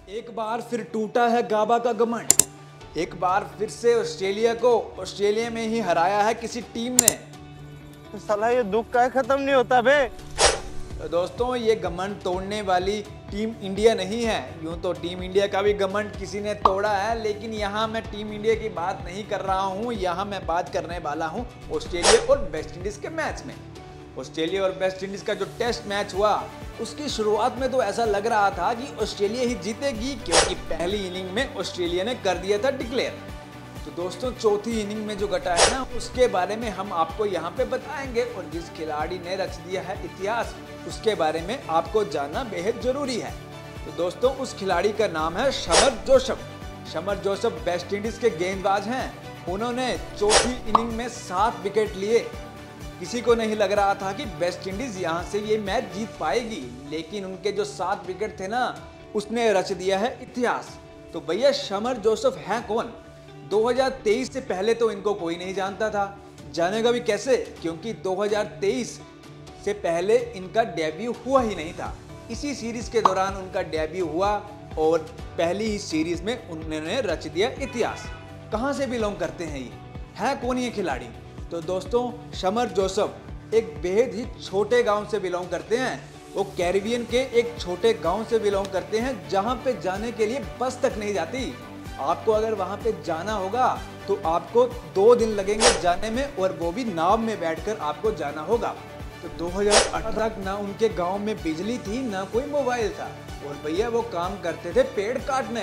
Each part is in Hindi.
एक बार फिर टूटा है गाबा का घमंड। एक बार फिर से ऑस्ट्रेलिया को ऑस्ट्रेलिया में ही हराया है किसी टीम ने। तो साला ये दुख का खत्म नहीं होता बे। तो दोस्तों ये घमंड तोड़ने वाली टीम इंडिया नहीं है। यूं तो टीम इंडिया का भी घमंड किसी ने तोड़ा है, लेकिन यहाँ मैं टीम इंडिया की बात नहीं कर रहा हूँ। यहाँ मैं बात करने वाला हूँ ऑस्ट्रेलिया और वेस्ट इंडीज के मैच में। ऑस्ट्रेलिया और वेस्ट इंडीज का जो टेस्ट मैच हुआ उसकी शुरुआत में तो ऐसा लग रहा था कि ऑस्ट्रेलिया ही जीतेगी, क्योंकि पहली इनिंग में ऑस्ट्रेलिया ने कर दिया था डिक्लेयर। तो दोस्तों चौथी इनिंग में जो घटा है ना, उसके बारे में हम आपको यहाँ पे बताएंगे, और जिस खिलाड़ी ने रच दिया है इतिहास उसके बारे में आपको जानना बेहद जरूरी है। तो दोस्तों उस खिलाड़ी का नाम है Shamar Joseph. Shamar Joseph West Indies के गेंदबाज हैं। उन्होंने चौथी इनिंग में 7 विकेट लिए। किसी को नहीं लग रहा था कि वेस्ट इंडीज यहाँ से ये मैच जीत पाएगी, लेकिन उनके जो 7 विकेट थे ना, उसने रच दिया है इतिहास। तो भैया शमर जोसेफ हैं कौन? 2023 से पहले तो इनको कोई नहीं जानता था। जानेगा भी कैसे, क्योंकि 2023 से पहले इनका डेब्यू हुआ ही नहीं था। इसी सीरीज के दौरान उनका डेब्यू हुआ और पहली ही सीरीज में उन्होंने रच दिया इतिहास। कहाँ से बिलोंग करते हैं ये, है कौन ये खिलाड़ी? तो दोस्तों शमर जोसेफ एक बेहद ही छोटे गांव से बिलोंग करते हैं। वो कैरिबियन के एक छोटे गांव से बिलोंग करते हैं, जहां पे जाने के लिए बस तक नहीं जाती। आपको अगर वहां पे जाना होगा तो आपको 2 दिन लगेंगे जाने में, और वो भी नाव में बैठकर आपको जाना होगा। तो 2018 तक ना उनके गांव में बिजली थी, ना कोई मोबाइल था, और भैया वो काम करते थे पेड़ काटने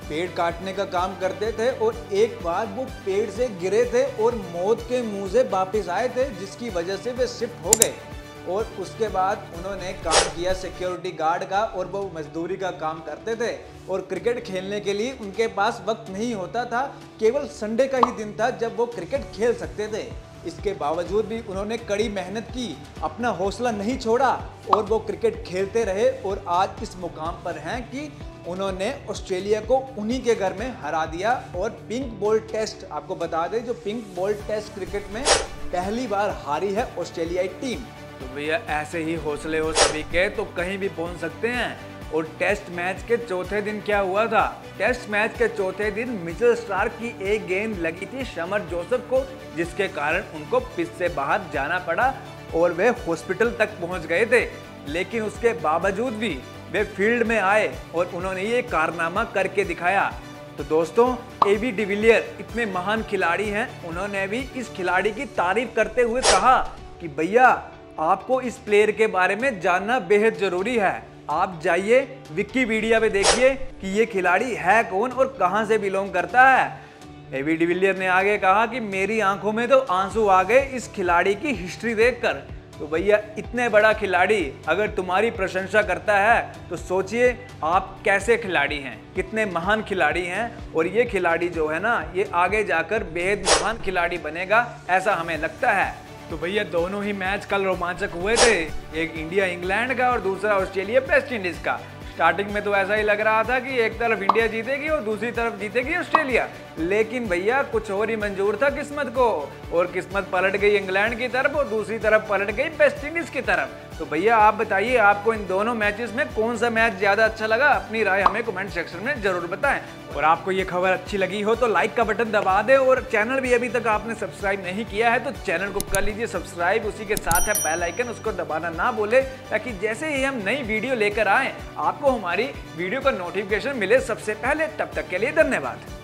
का काम करते थे। और एक बार वो पेड़ से गिरे थे और मौत के मुंह से वापस आए थे, जिसकी वजह से वे शिफ्ट हो गए। और उसके बाद उन्होंने काम किया सिक्योरिटी गार्ड का, और वो मजदूरी का काम करते थे। और क्रिकेट खेलने के लिए उनके पास वक्त नहीं होता था, केवल संडे का ही दिन था जब वो क्रिकेट खेल सकते थे। इसके बावजूद भी उन्होंने कड़ी मेहनत की, अपना हौसला नहीं छोड़ा, और वो क्रिकेट खेलते रहे, और आज इस मुकाम पर हैं कि उन्होंने ऑस्ट्रेलिया को उन्हीं के घर में हरा दिया। और पिंक बॉल टेस्ट, आपको बता दें, जो पिंक बॉल टेस्ट क्रिकेट में पहली बार हारी है ऑस्ट्रेलियाई टीम। तो भैया ऐसे ही हौसले हो सभी के तो कहीं भी पहुंच सकते हैं। और टेस्ट मैच के चौथे दिन क्या हुआ था? टेस्ट मैच के चौथे दिन मिचेल स्टार्क की एक गेंद लगी थी शमर जोसेफ को, जिसके कारण उनको पिच से बाहर जाना पड़ा और वे हॉस्पिटल तक पहुंच गए थे। लेकिन उसके बावजूद भी वे फील्ड में आए और उन्होंने ये कारनामा करके दिखाया। तो दोस्तों एबी डिविलियर इतने महान खिलाड़ी हैं, उन्होंने भी इस खिलाड़ी की तारीफ करते हुए कहा कि भैया आपको इस प्लेयर के बारे में जानना बेहद जरूरी है। आप जाइए विकिपीडिया पे देखिए कि ये खिलाड़ी है कौन और कहां से बिलोंग करता है। एबी डिविलियर ने आगे कहा कि मेरी आंखों में तो आंसू आ गए इस खिलाड़ी की हिस्ट्री देखकर। तो भैया इतने बड़ा खिलाड़ी अगर तुम्हारी प्रशंसा करता है तो सोचिए आप कैसे खिलाड़ी हैं, कितने महान खिलाड़ी हैं। और ये खिलाड़ी जो है ना, ये आगे जाकर बेहद महान खिलाड़ी बनेगा, ऐसा हमें लगता है। तो भैया दोनों ही मैच कल रोमांचक हुए थे, एक इंडिया इंग्लैंड का और दूसरा ऑस्ट्रेलिया वेस्ट इंडीज का। स्टार्टिंग में तो ऐसा ही लग रहा था कि एक तरफ इंडिया जीतेगी और दूसरी तरफ जीतेगी ऑस्ट्रेलिया, लेकिन भैया कुछ और ही मंजूर था किस्मत को, और किस्मत पलट गई इंग्लैंड की तरफ और दूसरी तरफ पलट गई वेस्ट इंडीज की तरफ। तो भैया आप बताइए आपको इन दोनों मैचेस में कौन सा मैच ज्यादा अच्छा लगा? अपनी राय हमें कमेंट सेक्शन में जरूर बताएं। और आपको ये खबर अच्छी लगी हो तो लाइक का बटन दबा दें, और चैनल भी अभी तक आपने सब्सक्राइब नहीं किया है तो चैनल को कर लीजिए सब्सक्राइब। उसी के साथ है बेल आइकन, उसको दबाना ना भूले, ताकि जैसे ही हम नई वीडियो लेकर आए आपको हमारी वीडियो का नोटिफिकेशन मिले सबसे पहले। तब तक के लिए धन्यवाद।